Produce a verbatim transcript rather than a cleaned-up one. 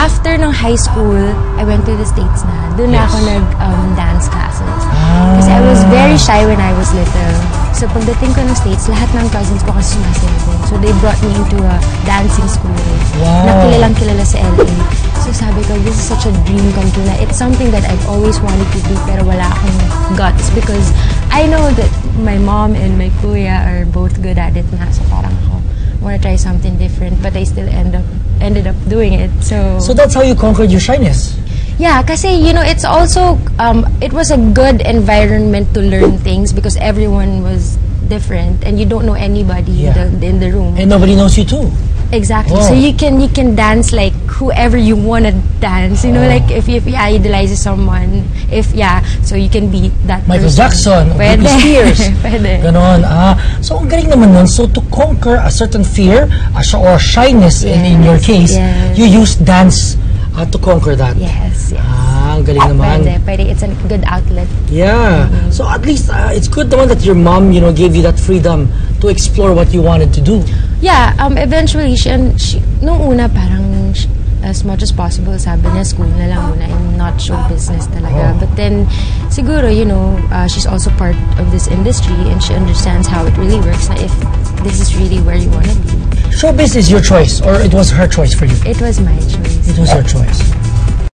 after ng high school, I went to the States na. Doon na Yes. ako nag-dance classes. Kasi I was very shy when I was little. So pagdating ko ng States, lahat ng cousins ko kasi sumasayaw din. So they brought me into a dancing school. Wow. Na kilalang kilala sa L A. So sabi ko, this is such a dream come true. Na it's something that I've always wanted to do pero wala akong guts because I know that my mom and my kuya are both good at it na. So parang ako, want to try something different but I still end up ended up doing it. So So that's how you conquered your shyness. yeah, kasi you know, it's also um, it was a good environment to learn things because everyone was different and you don't know anybody Yeah. in, the, in the room. And nobody knows you too. Exactly. Oh. So you can you can dance like whoever you want to dance. You know, Oh. like if you, if you idolize someone, if yeah, so you can be that Michael person. Jackson, Pwede. Britney Spears. Pwede. Ganon. Ah, so ang galing naman nun. So to conquer a certain fear uh, sh- or shyness in, in your case, yes. you use dance uh, to conquer that. Yes, yes. Ah, ang galing naman. Pwede, pwede. It's a good outlet. Yeah. So at least uh, it's good naman that your mom, you know, gave you that freedom to explore what you wanted to do. Yeah, um, eventually, she, she, nung una parang sh- as much as possible, sabi niya, school na lang muna and not show business talaga. Oh. But then, siguro, you know, uh, she's also part of this industry and she understands how it really works na if this is really where you want to be. Showbiz is your choice or it was her choice for you? It was my choice. It was her choice.